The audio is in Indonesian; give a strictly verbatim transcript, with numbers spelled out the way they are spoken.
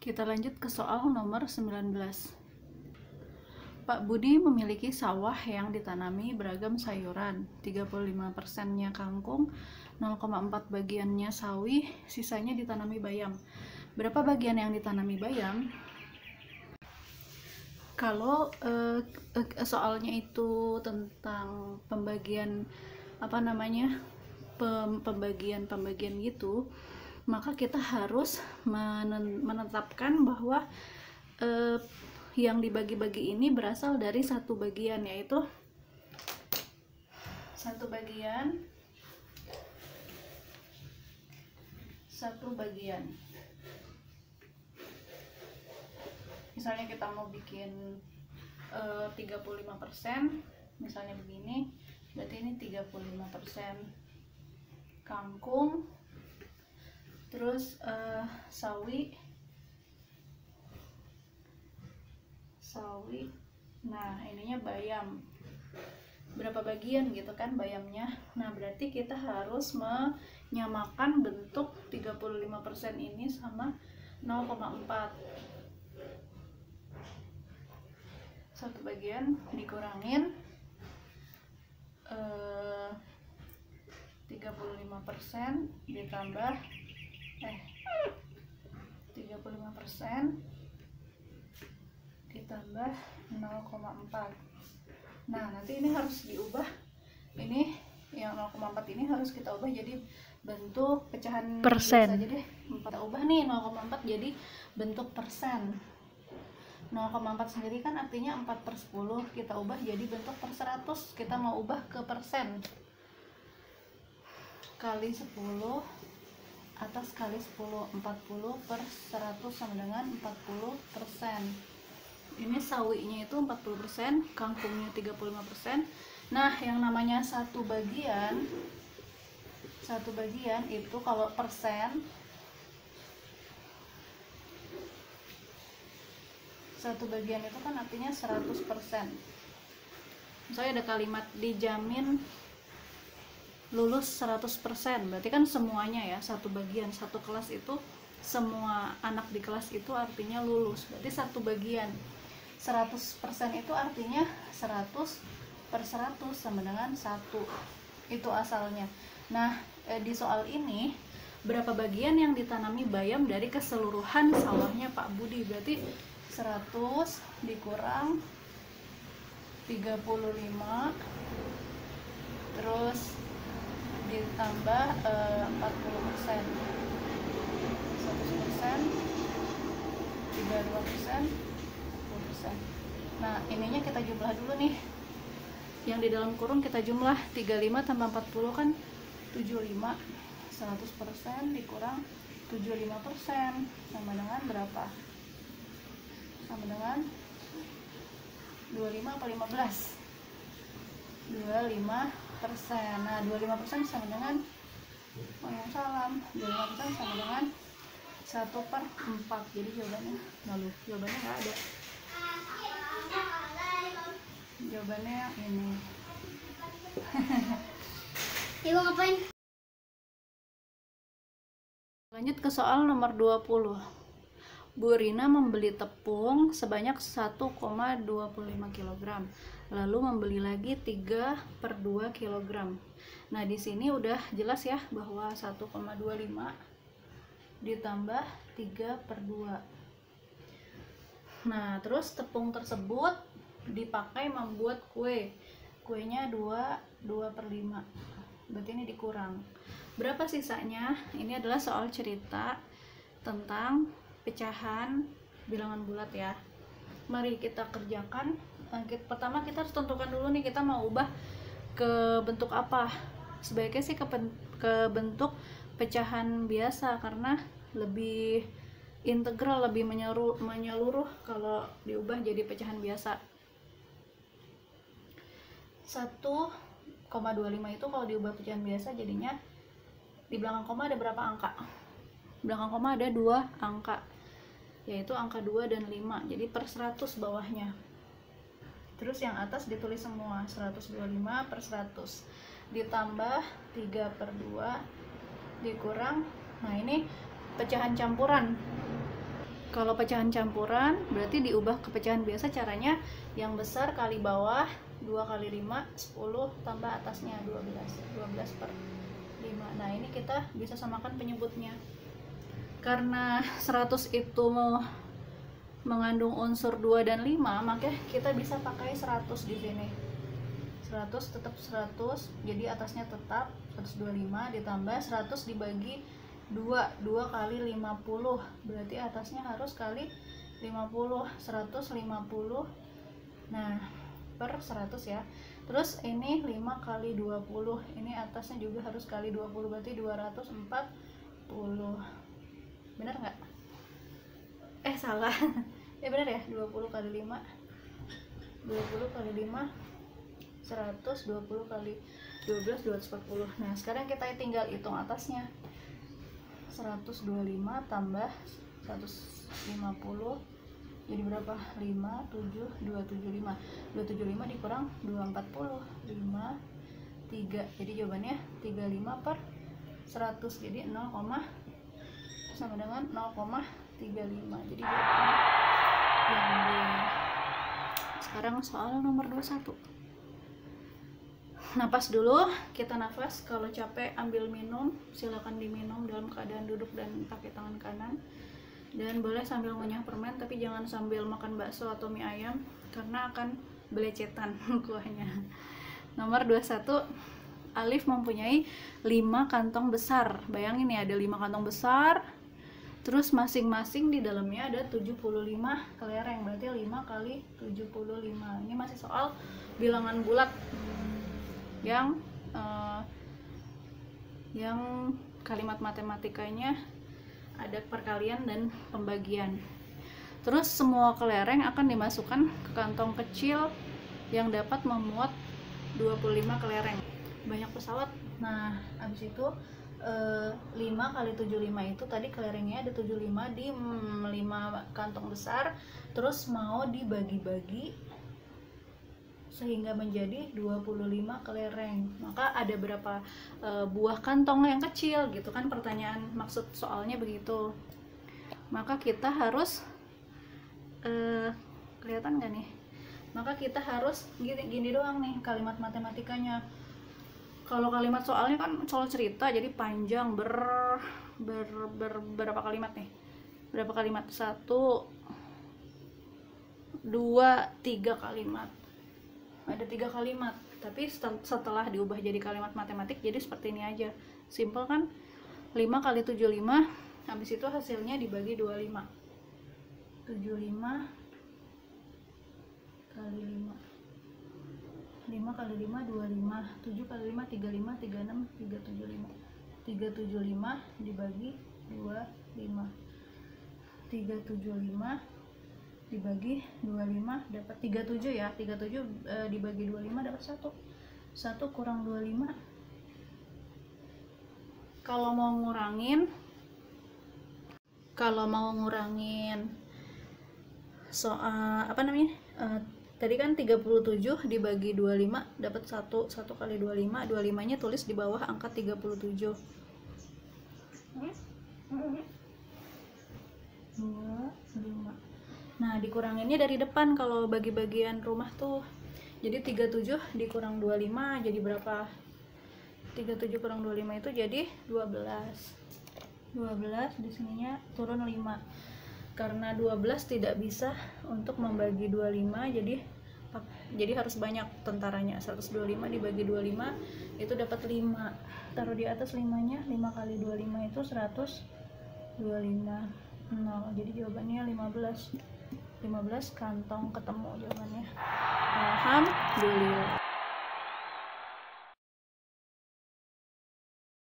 Kita lanjut ke soal nomor sembilan belas. Pak Budi memiliki sawah yang ditanami beragam sayuran, tiga puluh lima persennya kangkung, nol koma empat bagiannya sawi, sisanya ditanami bayam. Berapa bagian yang ditanami bayam? Kalau eh, soalnya itu tentang pembagian apa namanya pembagian pembagian gitu, maka kita harus menetapkan bahwa eh, yang dibagi-bagi ini berasal dari satu bagian, yaitu satu bagian satu bagian misalnya kita mau bikin uh, tiga puluh lima persen, misalnya begini, berarti ini tiga puluh lima persen kangkung, terus uh, sawi sawi nah ininya bayam, berapa bagian gitu kan bayamnya. Nah berarti kita harus menyamakan bentuk tiga puluh lima persen ini sama nol koma empat. Satu bagian dikurangin eh, tiga puluh lima persen ditambah eh tiga puluh lima persen ditambah nol koma empat. Nah nanti ini harus diubah, ini yang nol koma empat ini harus kita ubah jadi bentuk pecahan persen aja deh. Kita ubah nih nol koma empat jadi bentuk persen. nol koma empat sendiri kan artinya empat per sepuluh, kita ubah jadi bentuk per seratus. Kita mau ubah ke persen, kali sepuluh atas kali sepuluh, empat puluh per seratus sama dengan empat puluh persen. Ini sawinya itu empat puluh persen, kangkungnya tiga puluh lima persen. Nah yang namanya satu bagian satu bagian itu kalau persen, satu bagian itu kan artinya seratus persen. Misalnya ada kalimat dijamin lulus seratus persen, berarti kan semuanya ya, satu bagian, satu kelas itu semua anak di kelas itu artinya lulus. Berarti satu bagian seratus persen itu artinya seratus per seratus sama dengan satu. Itu asalnya. Nah, eh, di soal ini berapa bagian yang ditanami bayam dari keseluruhan sawahnya Pak Budi? Berarti seratus dikurang tiga puluh lima terus ditambah eh, empat puluh persen, seratus persen, tiga puluh lima persen, empat puluh persen. Nah ininya kita jumlah dulu nih, yang di dalam kurung kita jumlah, tiga puluh lima tambah empat puluh kan tujuh puluh lima, seratus persen dikurang tujuh puluh lima persen sama dengan berapa? Sama dengan dua puluh lima atau lima belas? dua puluh lima persen. Nah dua puluh lima persen sama dengan, oh yang salam, dua puluh lima persen sama dengan satu per empat. Jadi jawabannya lalu jawabannya nggak ada, jawabannya ini. Ibu ngapain? Lanjut ke soal nomor dua puluh. Bu Rina membeli tepung sebanyak satu koma dua lima kilogram, lalu membeli lagi tiga per dua kilogram. Nah, di sini udah jelas ya bahwa satu koma dua lima ditambah tiga per dua. Nah, terus tepung tersebut dipakai membuat kue. Kuenya dua, dua per lima. Berarti ini dikurang. Berapa sisanya? Ini adalah soal cerita tentang pecahan bilangan bulat ya. Mari kita kerjakan. Pertama kita harus tentukan dulu nih, kita mau ubah ke bentuk apa. Sebaiknya sih ke, ke bentuk pecahan biasa karena lebih integral, lebih menyeluruh, menyeluruh kalau diubah jadi pecahan biasa. satu koma dua lima itu kalau diubah pecahan biasa jadinya di belakang koma ada berapa angka? Belakang koma ada dua angka, yaitu angka dua dan lima, jadi per seratus bawahnya. Terus yang atas ditulis semua, seratus dua puluh lima per seratus ditambah tiga per dua dikurang, nah ini pecahan campuran. Kalau pecahan campuran berarti diubah ke pecahan biasa. Caranya yang besar kali bawah dua kali lima, sepuluh tambah atasnya dua belas. dua belas per lima. Nah, ini kita bisa samakan penyebutnya. Karena seratus itu mengandung unsur dua dan lima, maka kita bisa pakai seratus di sini. seratus tetap seratus, jadi atasnya tetap seratus dua puluh lima ditambah seratus dibagi dua, dua kali lima puluh, berarti atasnya harus kali lima puluh, seratus lima puluh. Nah, per seratus ya. Terus ini lima kali dua puluh, ini atasnya juga harus kali dua puluh, berarti dua ratus empat puluh. Benar nggak? Eh, salah. Ya benar ya, dua puluh kali lima, dua puluh kali lima, seratus, dua puluh kali dua belas, dua ratus empat puluh. Nah, sekarang kita tinggal hitung atasnya. Seratus dua puluh lima tambah seratus lima puluh jadi berapa? Lima, tujuh, dua ratus tujuh puluh lima. dua ratus tujuh puluh lima dikurang dua ratus empat puluh, lima, tiga. Jadi jawabannya tiga puluh lima per seratus. Jadi nol, sama dengan nol koma tiga lima. Jadi jawabannya yang B. Sekarang soal nomor dua puluh satu. Napas dulu, kita nafas. Kalau capek ambil minum, silakan diminum dalam keadaan duduk dan pakai tangan kanan. Dan boleh sambil ngunyah permen, tapi jangan sambil makan bakso atau mie ayam karena akan belecetan kuahnya. Nomor dua puluh satu, Alif mempunyai lima kantong besar. Bayangin ya, ada lima kantong besar. Terus masing-masing di dalamnya ada tujuh puluh lima kelereng, berarti lima kali tujuh puluh lima. Ini masih soal bilangan bulat yang uh, yang kalimat matematikanya ada perkalian dan pembagian. Terus semua kelereng akan dimasukkan ke kantong kecil yang dapat memuat dua puluh lima kelereng. Banyak pesawat. Nah, habis itu uh, lima kali tujuh puluh lima itu tadi kelerengnya ada tujuh puluh lima di mm, lima kantong besar, terus mau dibagi-bagi sehingga menjadi dua puluh lima kelereng. Maka ada berapa e, buah kantong yang kecil gitu kan, pertanyaan maksud soalnya begitu. Maka kita harus e, kelihatan gak nih? Maka kita harus gini, gini doang nih kalimat matematikanya. Kalau kalimat soalnya kan soal cerita jadi panjang, ber, ber, ber berapa kalimat nih? Berapa kalimat? Satu, dua, tiga kalimat. Ada tiga kalimat, tapi setelah diubah jadi kalimat matematik jadi seperti ini aja. Simple kan? Lima kali tujuh puluh lima, habis itu hasilnya dibagi dua puluh lima. Tujuh puluh lima kali lima, lima kali lima, dua puluh lima. Tujuh kali lima, tiga puluh lima. Tiga puluh enam, tiga ratus tujuh puluh lima. Tiga ratus tujuh puluh lima dibagi dua puluh lima. Tiga ratus tujuh puluh lima dibagi dua puluh lima dapat tiga puluh tujuh ya. Tiga puluh tujuh e, dibagi dua puluh lima dapat satu. Satu kurang dua puluh lima. Kalau mau ngurangin kalau mau ngurangin soal apa namanya e, tadi kan tiga puluh tujuh dibagi dua puluh lima dapat satu. Satu kali dua puluh lima, dua puluh lima nya tulis di bawah angka tiga puluh tujuh. Dua puluh lima. Nah, dikuranginnya dari depan kalau bagi bagian rumah tuh. Jadi tiga puluh tujuh dikurang dua puluh lima jadi berapa? tiga puluh tujuh kurang dua puluh lima itu jadi dua belas. dua belas di sininya turun lima. Karena dua belas tidak bisa untuk membagi dua puluh lima, jadi jadi harus banyak tentaranya. seratus dua puluh lima dibagi dua puluh lima itu dapat lima. Taruh di atas limanya, lima kali dua puluh lima itu seratus dua puluh lima. nol. Jadi jawabannya lima belas. lima belas kantong ketemu jawabannya. Alhamdulillah.